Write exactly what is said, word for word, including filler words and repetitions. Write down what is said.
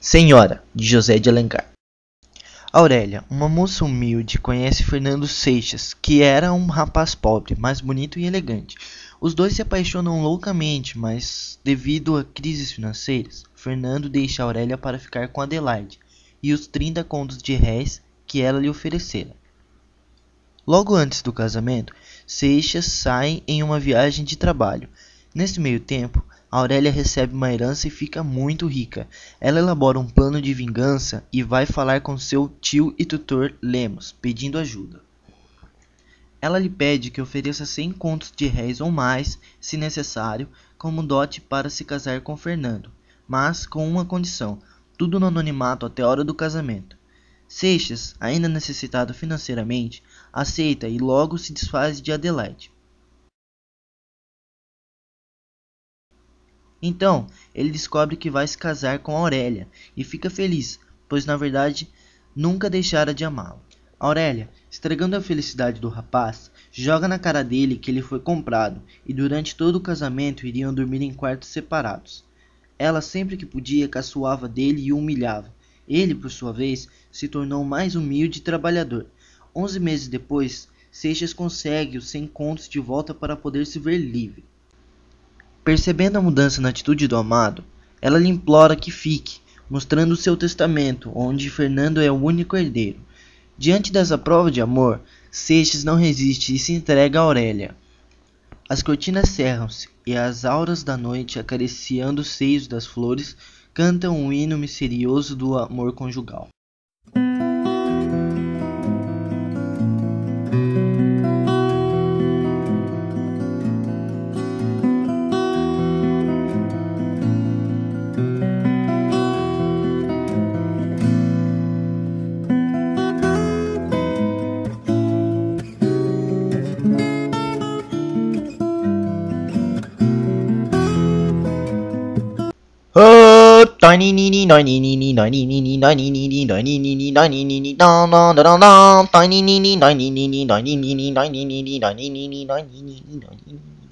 Senhora, de José de Alencar. Aurélia, uma moça humilde, conhece Fernando Seixas, que era um rapaz pobre, mas bonito e elegante. Os dois se apaixonam loucamente, mas, devido a crises financeiras, Fernando deixa Aurélia para ficar com Adelaide e os trinta contos de réis que ela lhe oferecera. Logo antes do casamento, Seixas sai em uma viagem de trabalho. Nesse meio tempo, Aurélia recebe uma herança e fica muito rica. Ela elabora um plano de vingança e vai falar com seu tio e tutor Lemos, pedindo ajuda. Ela lhe pede que ofereça cem contos de réis ou mais, se necessário, como dote para se casar com Fernando, mas com uma condição: tudo no anonimato até a hora do casamento. Seixas, ainda necessitado financeiramente, aceita e logo se desfaz de Adelaide. Então, ele descobre que vai se casar com Aurélia e fica feliz, pois na verdade nunca deixara de amá-la. Aurélia, estragando a felicidade do rapaz, joga na cara dele que ele foi comprado e durante todo o casamento iriam dormir em quartos separados. Ela sempre que podia caçoava dele e o humilhava. Ele, por sua vez, se tornou mais humilde e trabalhador. Onze meses depois, Seixas consegue os cem contos de volta para poder se ver livre. Percebendo a mudança na atitude do amado, ela lhe implora que fique, mostrando seu testamento, onde Fernando é o único herdeiro. Diante dessa prova de amor, Seixas não resiste e se entrega a Aurélia. As cortinas cerram-se e as auras da noite, acariciando os seios das flores, cantam um hino misterioso do amor conjugal. Oh, tiny nini nini nini nini nini nini nini nini nini nini nini da da da da tiny nini nini nini nini nini nini nini nini nini nini nini